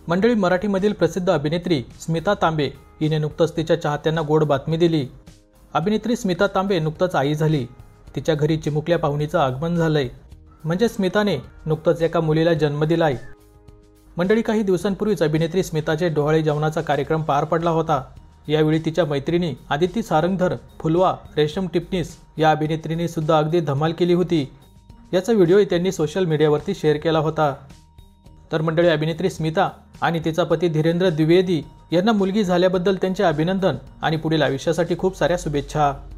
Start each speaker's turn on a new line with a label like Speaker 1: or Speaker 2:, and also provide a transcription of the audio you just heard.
Speaker 1: मंडळी, मराठीमधील प्रसिद्ध अभिनेत्री स्मिता तांबे हिने नुकतंच तिच्या चाहत्यांना गोड बातमी दिली। अभिनेत्री स्मिता तांबे नुकतंच आई झाली। तिच्या घरी चिमुकल्या पाहुणीचं आगमन झालंय। म्हणजे स्मिताने नुकतंच एका मुलीला जन्म दिलाय। मंडळी, काही दिवसांपूर्वीच अभिनेत्री स्मिताचे डोहाळे जेवणाचा कार्यक्रम पार पडला होता। यावेळी तिच्या मैत्रिणी आदिती सारंगधर, फुलवा, रेशम टिपणीस या अभिनेत्रींनी सुद्धा अगदी धमाल केली होती। याचा व्हिडिओही त्यांनी सोशल मीडियावरती शेअर केला होता। तर मंडळी, अभिनेत्री स्मिता आणि तिचा पती धीरेंद्र द्विवेदी यांना मुलगी झाल्याबद्दल त्यांचे अभिनंदन आणि पुढील आयुष्यासाठी खूप साऱ्या शुभेच्छा।